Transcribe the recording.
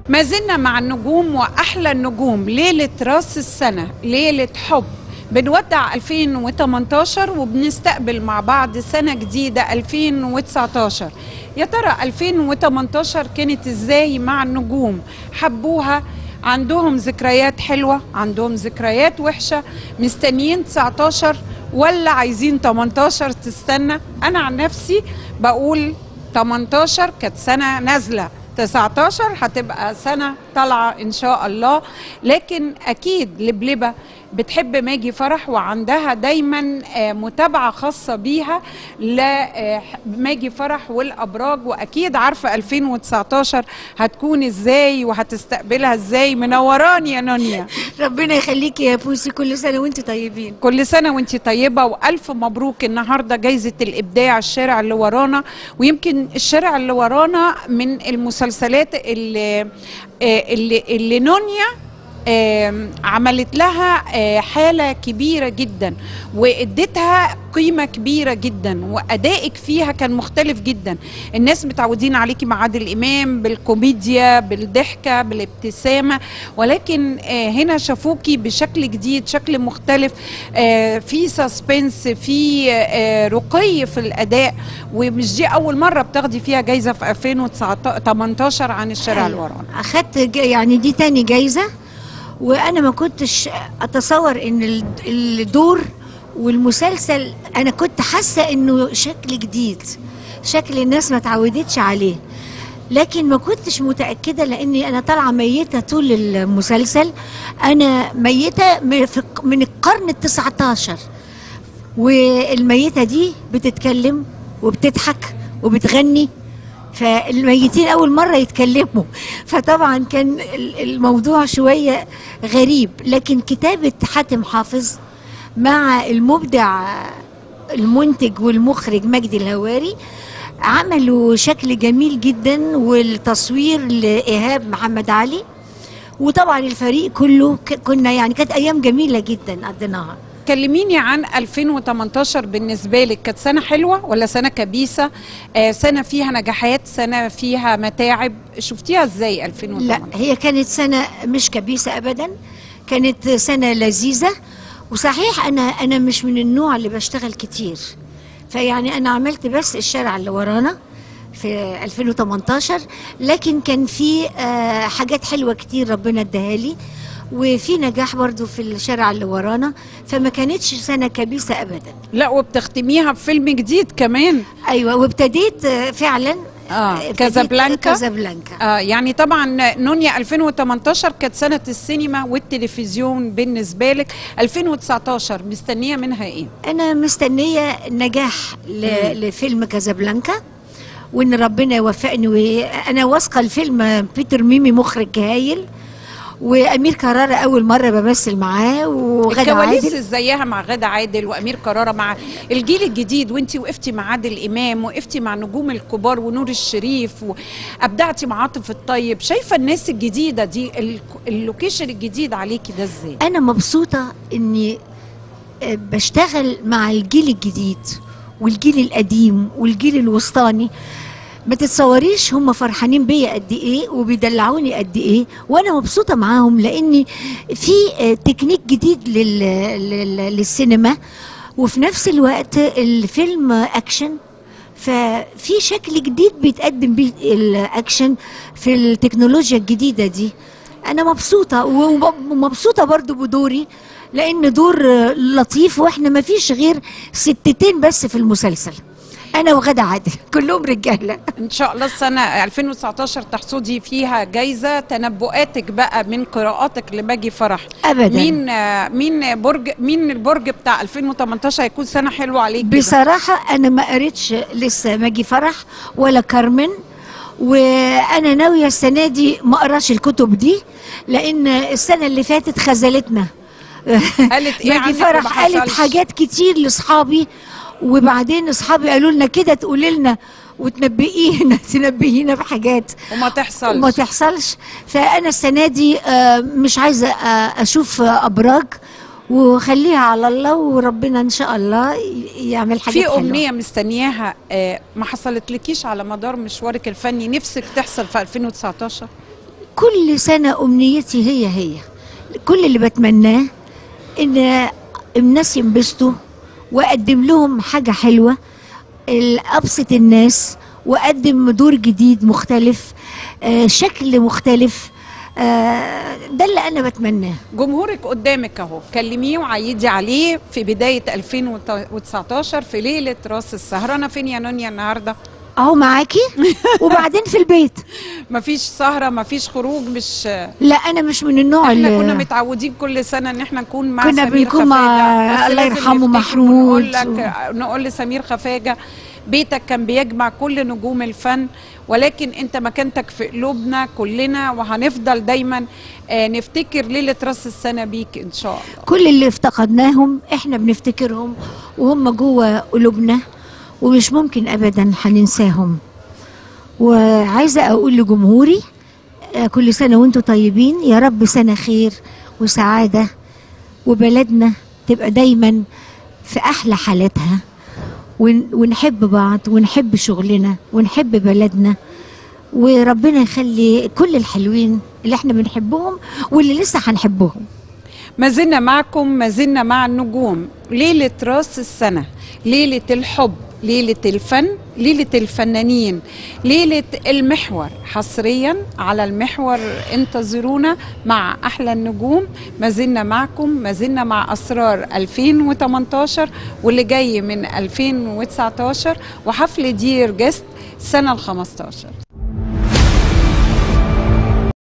ما زلنا مع النجوم وأحلى النجوم، ليلة رأس السنة، ليلة حب. بنودع 2018 وبنستقبل مع بعض سنة جديدة 2019. يا ترى 2018 كانت ازاي مع النجوم؟ حبوها؟ عندهم ذكريات حلوة؟ عندهم ذكريات وحشة؟ مستنيين 19 ولا عايزين 18 تستنى؟ أنا عن نفسي بقول 18 كانت سنة نازلة، 19 هتبقى سنة طالعة إن شاء الله. لكن أكيد لبلبة بتحب ماجي فرح وعندها دايما متابعة خاصة بيها لماجي فرح والأبراج، وأكيد عارفة 2019 هتكون إزاي وهتستقبلها إزاي. منوراني يا نونيا. ربنا يخليكي يا بوسي، كل سنة وانت طيبين. كل سنة وانت طيبة وألف مبروك. النهاردة جايزة الإبداع الشارع اللي ورانا، ويمكن الشارع اللي ورانا من المسلسلات اللي نونيا عملت لها حالة كبيرة جدا واديتها قيمة كبيرة جدا، وأدائك فيها كان مختلف جدا. الناس متعودين عليكي مع عادل إمام بالكوميديا بالضحكة بالابتسامة، ولكن هنا شافوكي بشكل جديد، شكل مختلف، في سسبنس، في رقي في الأداء. ومش دي أول مرة بتاخدي فيها جايزة في 2018 عن الشارع اللي ورانا. أخدت يعني دي تاني جايزة، وانا ما كنتش اتصور ان الدور والمسلسل، انا كنت حاسه انه شكل جديد، شكل الناس ما تعودتش عليه، لكن ما كنتش متاكده لاني انا طالعه ميته طول المسلسل. انا ميته من القرن ال19، والميته دي بتتكلم وبتضحك وبتغني، فالميتين أول مرة يتكلموا، فطبعا كان الموضوع شوية غريب. لكن كتابة حاتم حافظ مع المبدع المنتج والمخرج مجدي الهواري عملوا شكل جميل جدا، والتصوير لإيهاب محمد علي، وطبعا الفريق كله كنا يعني كانت أيام جميلة جدا قضيناها. كلميني عن 2018 بالنسبة لك، كانت سنة حلوة ولا سنة كبيسة؟ سنة فيها نجاحات، سنة فيها متاعب، شفتيها ازاي 2018؟ لا، هي كانت سنة مش كبيسة أبدا، كانت سنة لذيذة. وصحيح أنا مش من النوع اللي بشتغل كتير، فيعني أنا عملت بس الشارع اللي ورانا في 2018، لكن كان في حاجات حلوة كتير ربنا اداها لي، وفي نجاح برضو في الشارع اللي ورانا، فما كانتش سنة كبيسة أبدا. لا، وبتختميها بفيلم جديد كمان. أيوة، وابتديت فعلا كازابلانكا. يعني طبعا نونيا 2018 كانت سنة السينما والتلفزيون بالنسبة لك. 2019 مستنية منها ايه؟ أنا مستنية نجاح لفيلم كازابلانكا، وإن ربنا يوفقني، وأنا واثقة الفيلم بيتر ميمي مخرج هايل، وامير كرارة اول مره بمثل معاه، وغادة عادل. الكواليس ازيها مع غادة عادل وامير كرارة مع الجيل الجديد، وانتي وقفتي مع عادل امام، وقفتي مع نجوم الكبار ونور الشريف، وابدعتي مع عاطف الطيب. شايفه الناس الجديده دي، اللوكيشن الجديد عليكي ده ازاي؟ انا مبسوطه اني بشتغل مع الجيل الجديد والجيل القديم والجيل الوسطاني. ما تتصوريش هم فرحانين بيا قد ايه وبيدلعوني قد ايه، وانا مبسوطه معاهم، لاني في تكنيك جديد للسينما، وفي نفس الوقت الفيلم اكشن، ففي شكل جديد بيتقدم بيه الاكشن في التكنولوجيا الجديده دي. انا مبسوطه، ومبسوطه برضو بدوري، لان دور لطيف، واحنا ما فيش غير ستتين بس في المسلسل، أنا وغادة عادل، كلهم رجالة. إن شاء الله السنة 2019 تحصدي فيها جايزة. تنبؤاتك بقى من قراءاتك لماجي فرح أبدا، مين البرج بتاع 2018 هيكون سنة حلوة عليك؟ بصراحة أنا ما قريتش لسه ماجي فرح ولا كارمن، وأنا ناوية السنة دي ما أقراش الكتب دي، لأن السنة اللي فاتت خذلتنا. قالت إيه؟ ماجي فرح قالت حاجات كتير لأصحابي، وبعدين اصحابي قالوا لنا كده تقولي لنا تنبهينا بحاجات وما تحصلش. فانا السنه دي مش عايزه اشوف ابراج، وخليها على الله، وربنا ان شاء الله يعمل حاجات حلوه. في امنيه مستنياها ما حصلتلكيش على مدار مشوارك الفني، نفسك تحصل في 2019؟ كل سنة أمنيتي هي كل اللي بتمناه إن الناس ينبسطوا، وأقدم لهم حاجة حلوة، أبسط الناس، وأقدم دور جديد مختلف، شكل مختلف. ده اللي أنا بتمناه. جمهورك قدامك اهو، كلميه وعيدي عليه في بداية 2019 في ليلة راس السهرانة. فين يا نونيا النهاردة؟ اهو معاكي. وبعدين في البيت مفيش سهرة، مفيش خروج؟ مش لا، انا مش من النوع احنا اللي كنا متعودين كل سنة ان احنا نكون مع كنا سمير بنكون مع خفاجة. الله لازم يرحمه نفتكر محمود نقول لسمير خفاجة بيتك كان بيجمع كل نجوم الفن، ولكن انت مكانتك في قلوبنا كلنا، وهنفضل دايما نفتكر ليلة راس السنة بيك ان شاء الله. كل اللي افتقدناهم احنا بنفتكرهم، وهم جوه قلوبنا، ومش ممكن ابدا هننساهم. وعايزه اقول لجمهوري كل سنه وانتم طيبين، يا رب سنه خير وسعاده، وبلدنا تبقى دايما في احلى حالاتها، ونحب بعض ونحب شغلنا ونحب بلدنا، وربنا يخلي كل الحلوين اللي احنا بنحبهم واللي لسه هنحبهم. ما زلنا معكم، ما زلنا مع النجوم. ليلة راس السنة، ليلة الحب، ليلة الفن، ليلة الفنانين، ليلة المحور. حصريا على المحور انتظرونا مع أحلى النجوم. ما زلنا معكم، ما زلنا مع أسرار 2018 واللي جاي من 2019 وحفل دير جست السنة ال15.